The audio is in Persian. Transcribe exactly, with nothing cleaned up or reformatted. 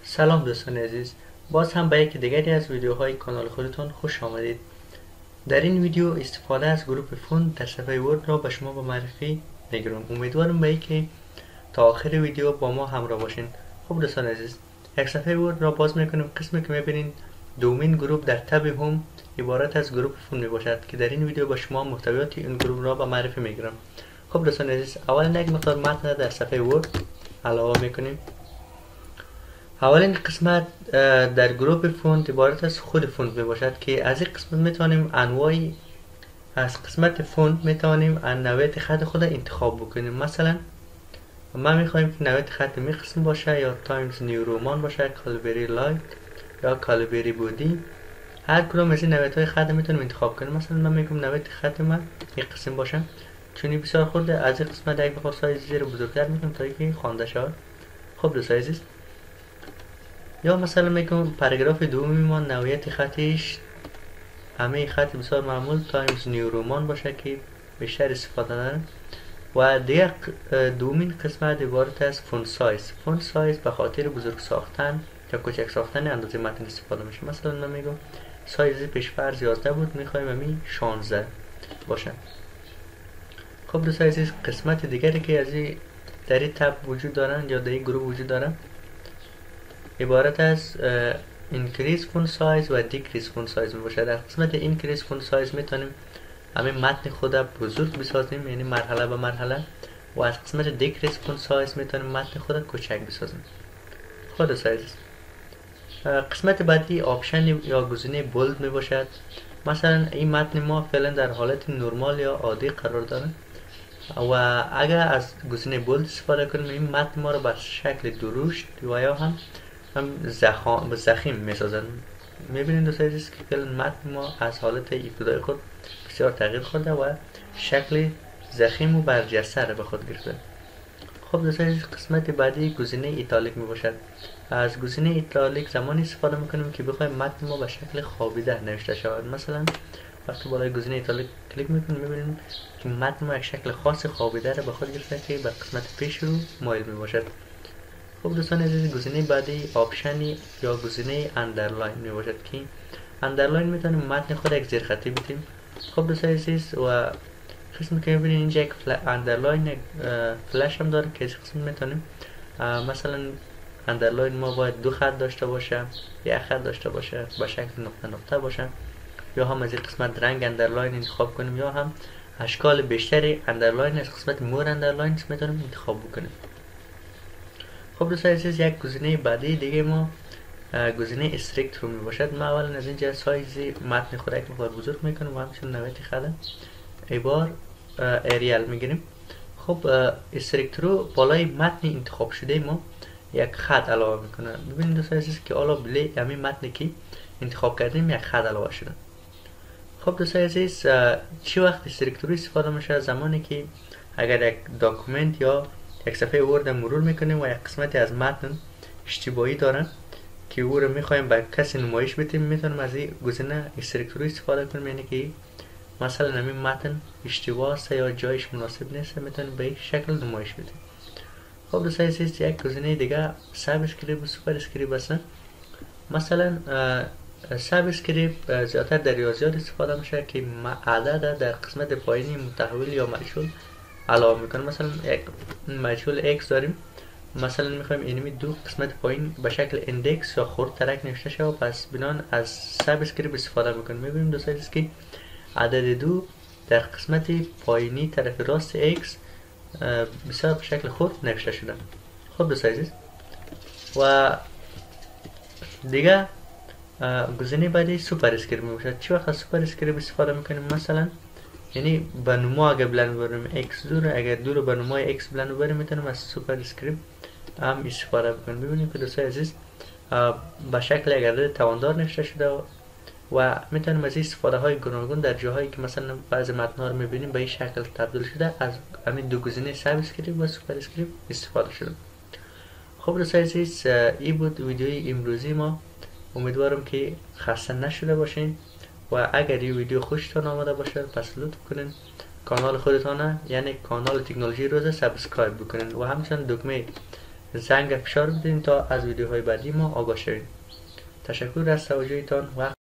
سلام دوستان عزیز، باز هم به یک دیگری از ویدیوهای کانال خودتان خوش آمدید. در این ویدیو استفاده از گروپ فوند در صفحه ورد را به شما به معرفی میگیرم. امیدوارم به اینکه تا آخر ویدیو با ما همراه باشین. خب دوستان عزیز، یک صفحه ورد را باز میکنیم. قسمی که میبینین دومین گروپ در تب هوم عبارت از گروپ فوند میباشد که در این ویدیو با شما محتویات این گروپ را به معرفی میگیرم. خب دوستان عزیز، اول یک مقدار متن در صفحه ورد علاوه میکنیم. اولین قسمت در گروپ فوند عبارت از خود فوند می باشد که از این قسمت میتونیم انواعی از قسمت فوند میتونیم از نوعیت خط خود انتخاب بکنیم. مثلا ما میخوایم که نوعیت خط می قسم باشه یا تایمز نیو رومان باشه، کالبری لایت یا کالبری بودی. هر کدوم از این نوعیت های خط میتونیم انتخاب کنیم. مثلا من میگم نوعیت خط من یک قسم باشه، چون بسیار خورده از این قسمت یک بخور سایز زیر بزرگتر میکنم تا اینکه خوانده شود. خب دوستان عزیز، یا مثلا میگم پاراگراف دومی ما نوعیت خطش همه خط بسیار معمول تایمز نیو رومان باشه که بیشتر استفاده داره. و دیگه دومین قسمت عبارت از فونت سایز. فونت سایز به خاطر بزرگ ساختن یا کوچک ساختن اندازه متن استفاده میشه. مثلا من میگم سایز پیش فرض یازده بود، میخوایم همین شانزده باشه. خب دوستان عزیز، قسمت دیگری که از در این تب وجود دارن یا در این گروه وجود دارن عبارت از increase font size و decrease font size می باشد. در قسمت increase font size میتونیم همین متن خود بزرگ بسازیم، یعنی مرحله به مرحله، و از قسمت decrease font size میتونیم متن خود کوچک بسازیم. خود سایز. قسمت بعدی آپشن یا گزینه بولد می باشد. مثلا این متن ما فعلا در حالت نرمال یا عادی قرار داره و اگر از گزینه بولد استفاده کنیم این متن ما رو به شکل درشت و یا هم هم زخم زخیم میسازن. میبینید دوستان عزیز که فعلا متن ما از حالت ابتدایی خود بسیار تغییر خورده و شکل زخیم و برجسته را به خود گرفته. خب دوستان عزیز، قسمت بعدی گزینه ایتالیک می باشد. از گزینه ایتالیک زمانی استفاده میکنیم که بخوایم متن ما به شکل خوابیده نوشته شود. مثلا وقتی بالای گزینه ایتالیک کلیک میکنیم میبینیم که متن ما یک شکل خاص خوابیده را به خود گرفته که به قسمت پیش رو مایل می باشد. خب دوستان عزیز، گزینه بعدی آپشنی یا گزینه اندرلاین می باشد که اندرلاین میتونیم متن خود یک زیر خطی بدیم. خب دوستان عزیز، و قسمی که میبینید اینجا یک اندرلاین فلش هم داره که از قسم میتونیم مثلا اندرلاین ما باید دو خط داشته باشه، یک خط داشته باشه با شکل نقطه نقطه باشه، یا هم از این قسمت رنگ اندرلاین انتخاب کنیم، یا هم اشکال بیشتری اندرلاین از قسمت مور اندرلاین میتونیم انتخاب بکنیم. خب دوستان عزیز، یک گزینه بعدی دیگه ما گزینه استریکت رو می باشد. ما اولا از اینجا سایز متن خود یک مقدار بزرگ میکنیم و همچنین نوعیت خط عبار اریال میگیریم. خب استریکت رو بالای متن انتخاب شده ما یک خط علاوه میکنه. ببینید دوستان عزیز که حالا بله همین متنی که انتخاب کردیم یک خط علاوه شده. خب دوستان عزیز، چی وقت استریکت رو استفاده میشه؟ زمانی که اگر یک داکومنت یا یک صفحه ورد مرور میکنیم و یک قسمتی از متن اشتباهی دارن که او رو میخوایم به کسی نمایش بدیم، میتونیم از این گزینه استریکت رو استفاده کنیم. یعنی که مثلا همین متن اشتباه است یا جایش مناسب نیست، میتونیم به این شکل نمایش بدیم. خب دوستان عزیز، یک گزینه دیگه ساب اسکریپت و سوپر اسکریپت است. مثلا ساب اسکریپت زیادتر در ریاضیات استفاده میشه که عدد در قسمت پایینی متحول یا مجهول علاوه میکنه. مثلا یک مجهول x داریم، مثلا میخوایم اینمی دو قسمت پایین به شکل اندکس یا خرد ترک نوشته شه، پس بنان از ساب اسکریپت استفاده میکنیم. میبینیم دوستان عزیز که عدد دو در قسمت پایینی طرف راست x بسیار به شکل خرد نوشته شده. خب دوستان عزیز، و دیگه گزینه بعدی سوپر اسکریپت میباشد. چی وقت از سوپر اسکریپت استفاده میکنیم؟ مثلا یعنی به نما اگر بلند بریم x دور، اگر دور به نمای x بلند بریم میتونیم از سوپر اسکریپت هم استفاده بکنیم. ببینید که دوستان عزیز به شکل یک عدد تواندار نوشته شده و میتونیم از استفاده های گوناگون در جاهایی که مثلا بعضی متن‌ها رو میبینیم به این شکل تبدیل شده از همین دو گزینه ساب اسکریپت و سوپر اسکریپت استفاده شده. خب دوستان عزیز، این بود ویدیوی امروزی ما. امیدوارم که خسته نشده باشین و اگر این ویدیو خوشتان آمده باشه پس لطف کنین کانال خودتان یعنی کانال تکنولوژی روز سابسکرایب بکنین و همچنین دکمه زنگ فشار بدین تا از ویدیوهای بعدی ما آگاه شوید. تشکر از توجهتان و